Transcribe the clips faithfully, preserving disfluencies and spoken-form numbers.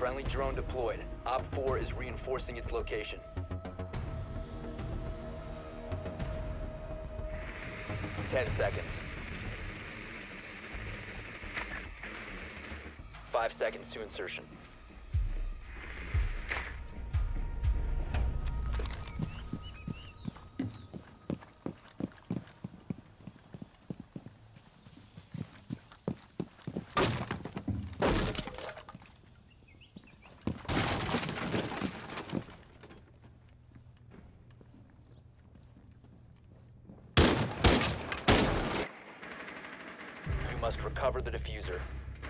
Friendly drone deployed. Op four is reinforcing its location. Ten seconds. Five seconds to insertion. You must recover the diffuser.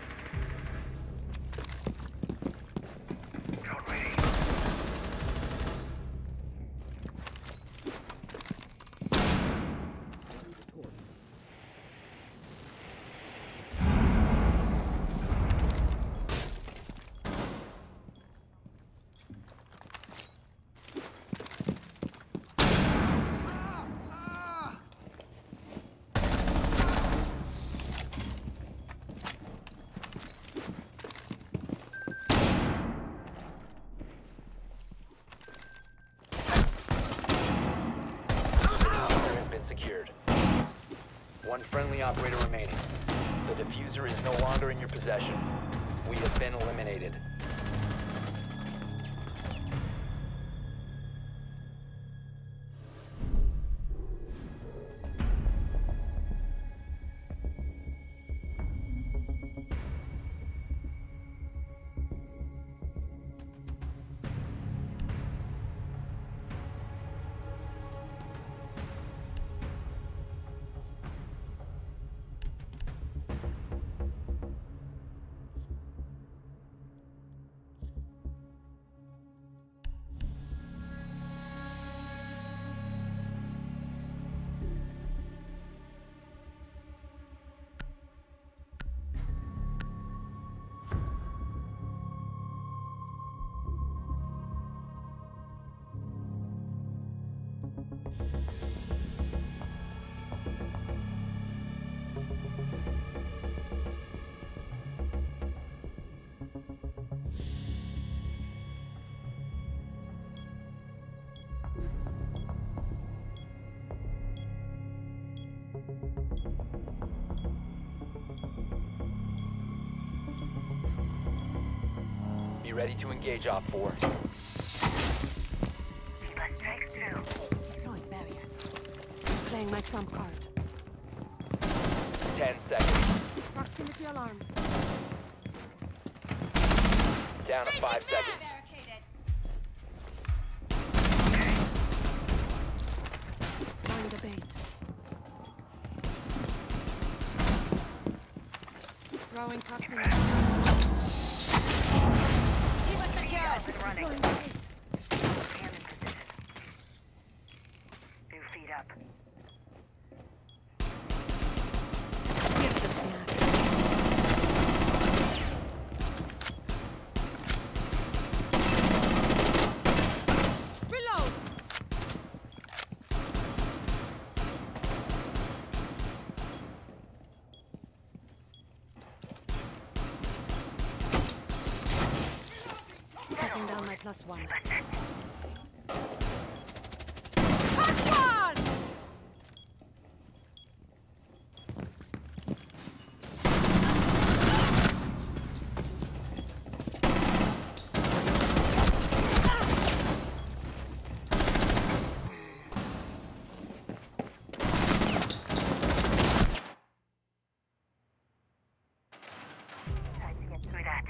One friendly operator remaining. The diffuser is no longer in your possession. We have been eliminated. Be ready to engage Op four. Takes two. Deploying barrier. Playing my trump card. Ten seconds. Proximity alarm. Down to five seconds. Throwing the bait. Throwing proximity. Keep us secure. Up and running. Throwing the bait. Hand in position. New feet up. Here's the snap. Reload. Taking down my plus one. Plus one! Time to get through that.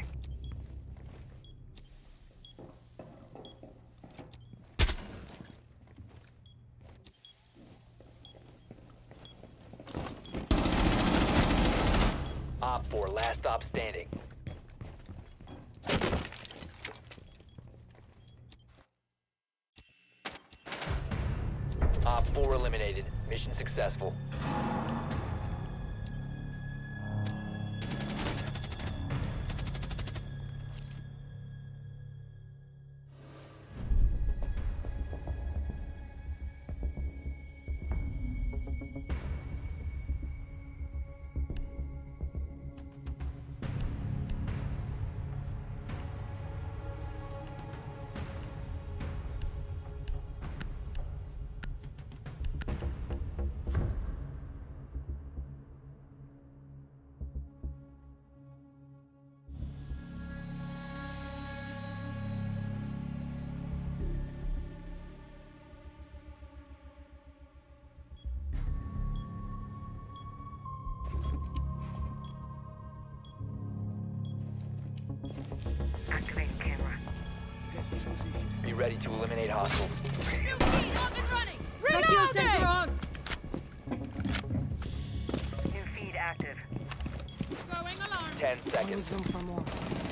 Op four, last stop standing. Op four eliminated. Mission successful. ready to eliminate hostiles. My kill sensor on! New feed active. Ten Always seconds. room for more.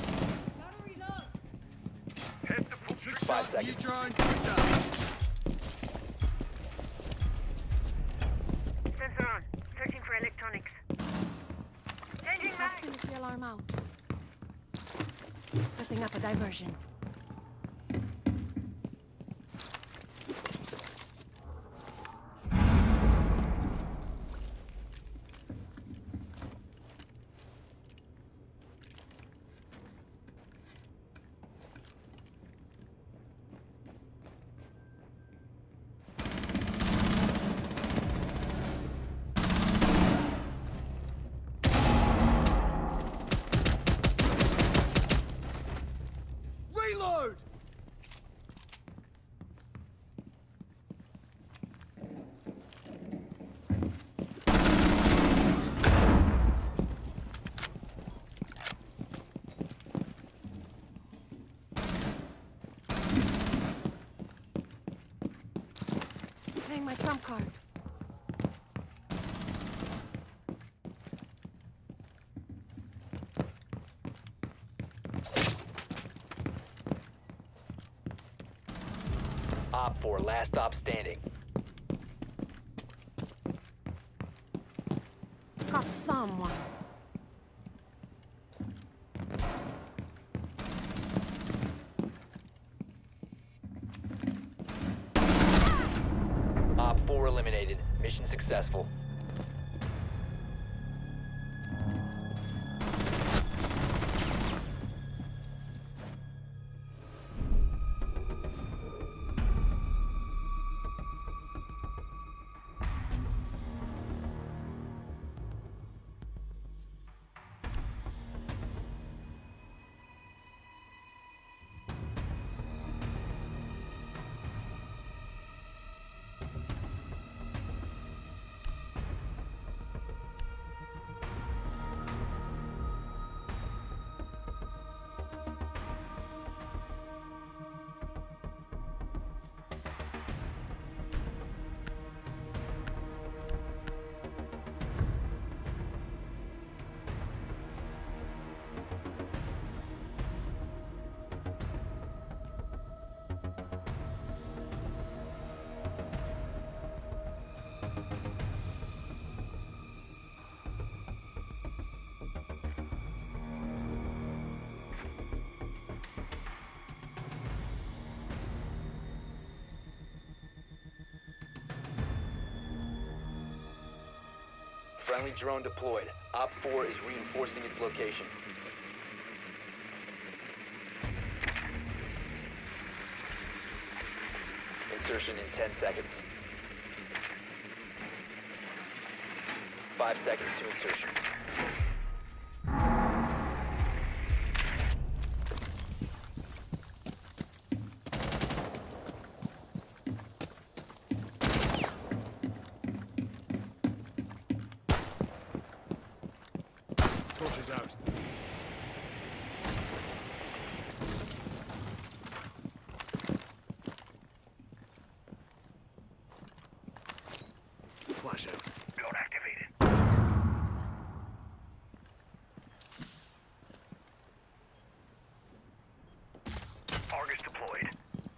Five seconds. Sensor on. Searching for electronics. Changing mag. Proximity alarm out. Setting up a diversion. Reload! Playing my trump card. Op four, last stop standing. Got someone. Op four eliminated. Mission successful. Friendly drone deployed. Op four is reinforcing its location. Insertion in ten seconds. Five seconds to insertion. Torches out. Flash out. Drone activated. Argus deployed.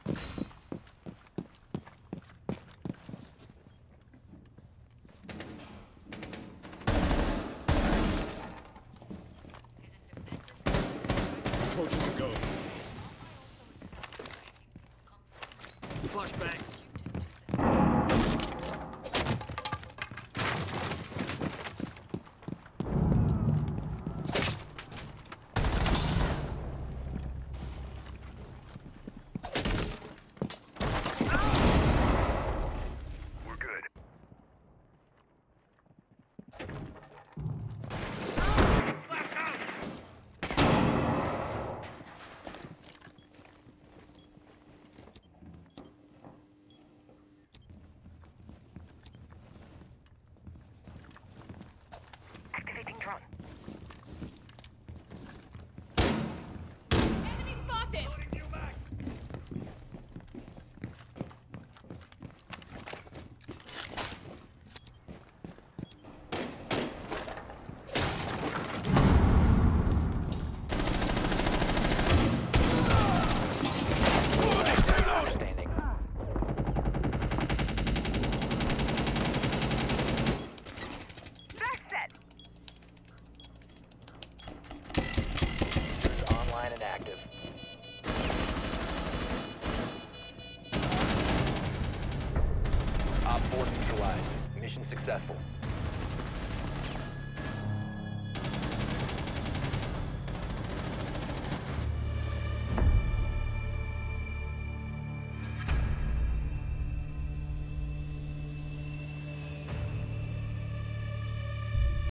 Torches to go. Flashbangs. We're good. Activating drone. Enemy spotted! four neutralized. Mission successful.